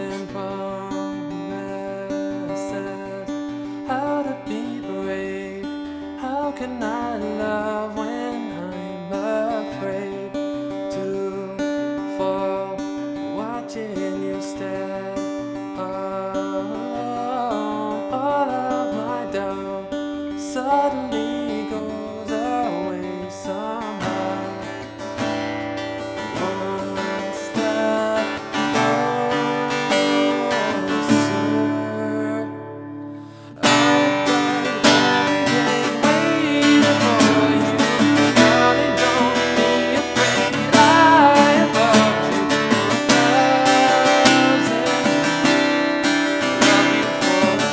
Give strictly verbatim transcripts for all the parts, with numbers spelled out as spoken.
broken promises. How to be brave? How can I love when I'm afraid to fall? Watching you stand alone, all of my doubt suddenly goes away somehow. One step closer. I died every day waiting for you. Darling, don't be afraid. I have loved you for a thousand. Love you for a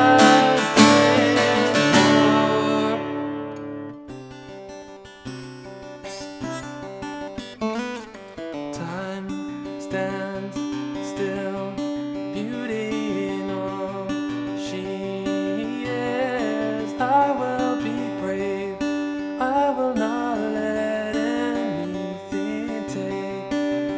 thousand more. Time stands still, beauty in all she is. I will be brave, I will not let anything take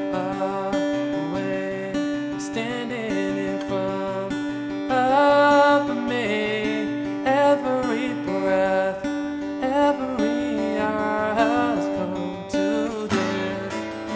away. Standing in front of me, every breath, every hour has come to this.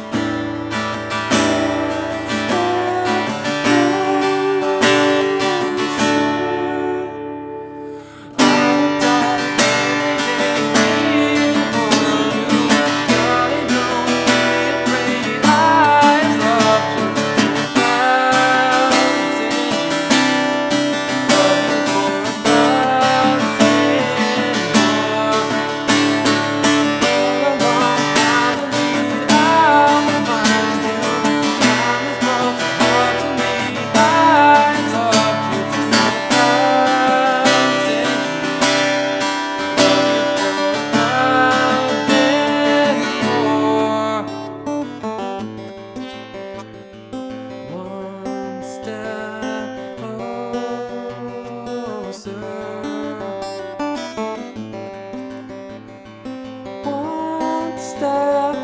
One step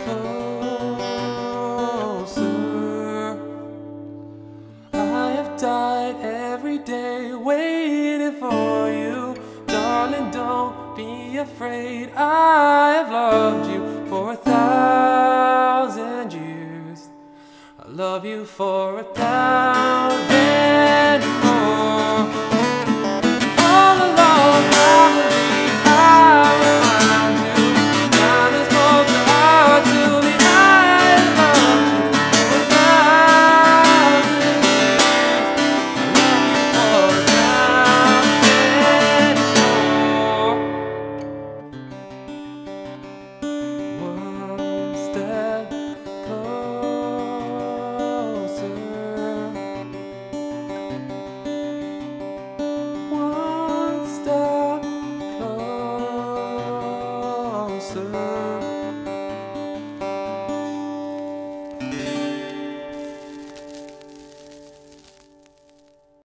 closer. I have died every day waiting for you. Darling, don't be afraid. I have loved you for a thousand years. I love you for a thousand more.